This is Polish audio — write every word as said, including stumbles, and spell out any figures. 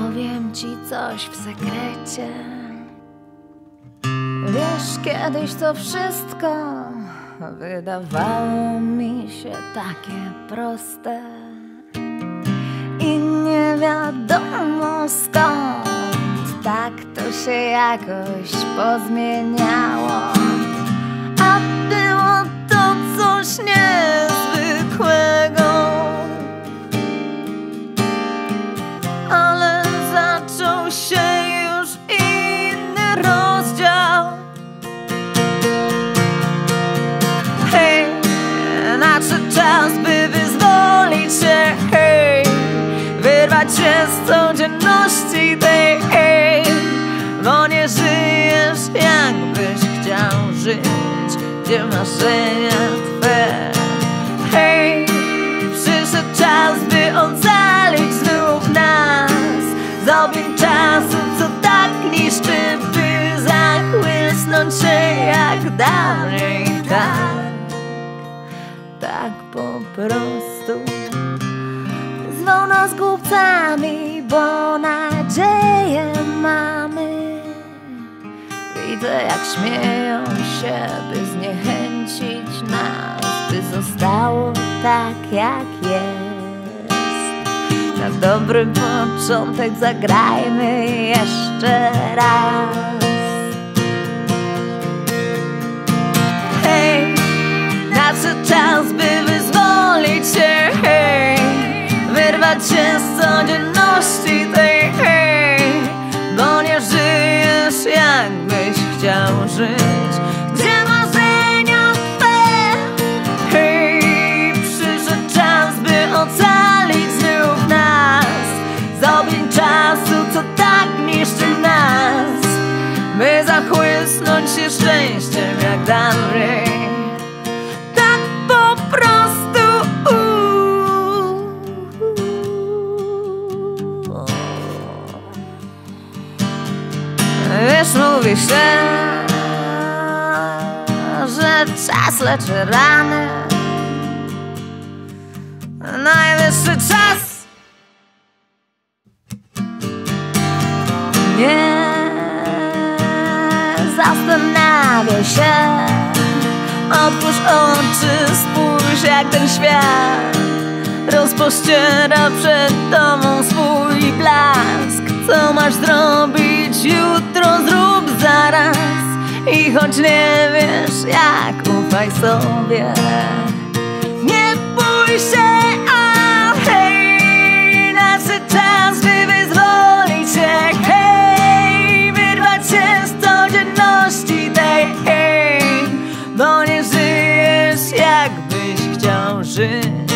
Powiem ci coś w sekrecie. Wiesz, kiedyś to wszystko wydawało mi się takie proste i nie wiadomo skąd tak to się jakoś pozmieniało. A było to coś niezwykłego, ale zaczął się już inny rozdział. Hej, nadszedł czas, by wyzwolić się, hej, wyrwać się z codzienności tej, hej, bo nie żyjesz jakbyś chciał żyć, gdzie marzenia twe. Hej, przyszedł czas, by ocalić znów nas z ogień czasu, co tak niszczy, by zachłysnąć się jak dawniej. Tak, tak po prostu zwą nas głupcami, bo nadzieję mamy. Widzę, jak śmieją się, by zniechęcić nas, by zostało tak, jak jest. Na dobry początek zagrajmy jeszcze raz. Hej, nadszedł czas, by wyzwolić się, hej, wyrwać się z codzienności tej, hej, bo nie żyjesz jakbyś chciał żyć, gdzie marzenia twe. Hej, przyszedł czas, by ocalić znów nas z ogień czasu, co tak niszczy nas, by zachłysnąć się szczęściem jak dawniej. Tak po prostu. Wiesz, mówi się, że czas leczy rany. Najwyższy czas. Nie zastanawiaj się, otwórz oczy, spójrz, jak ten świat rozpościera przed tobą swój blask. Co masz zrobić jutro, zrób zaraz. I choć nie wiesz jak, ufaj sobie. Nie bój się, a hej, nadszedł czas, by wyzwolić się, hej, wyrwać się z codzienności tej, hej, bo nie żyjesz jakbyś chciał żyć.